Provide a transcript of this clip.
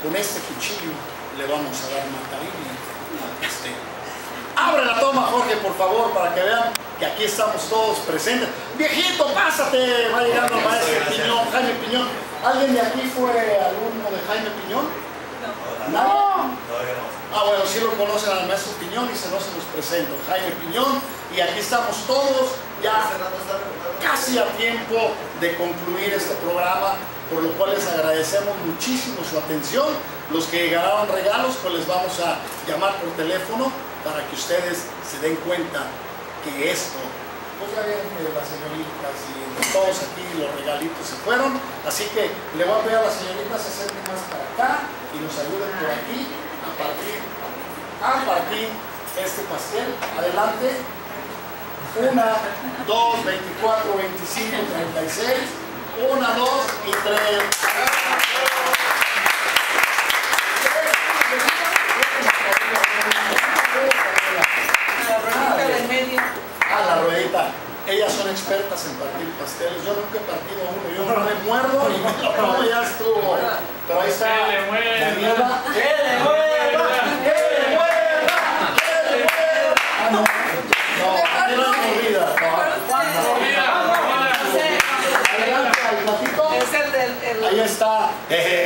con este cuchillo le vamos a dar matarini al pastel. Abre la toma, Jorge, por favor, para que vean que aquí estamos todos presentes. Viejito, pásate, va llegando el maestro Piñón, Jaime Piñón. ¿Alguien de aquí fue alumno de Jaime Piñón? No. Ah, bueno, sí lo conocen al maestro Piñón y se los presento, Jaime Piñón. Y aquí estamos todos ya casi a tiempo de concluir este programa, por lo cual les agradecemos muchísimo su atención. Los que ganaron regalos, pues les vamos a llamar por teléfono para que ustedes se den cuenta que esto, pues ya vieron que las señoritas y todos aquí los regalitos se fueron, así que le voy a pedir a las señoritas se acerquen más para acá y nos ayuden por aquí a partir este pastel. Adelante. 1, 2, 24, 25, 36, 1, 2 y 3. La ruedita. Ellas son expertas en partir pasteles. Yo nunca he partido uno. Yo no me muerdo y me lo como, ya estuvo. Pero ahí está Daniela. ¡Que le mueva! ¡Que le mueva! ¡Que le mueva! Ah, no. No, no es movida. Adelante al platito. Ahí está.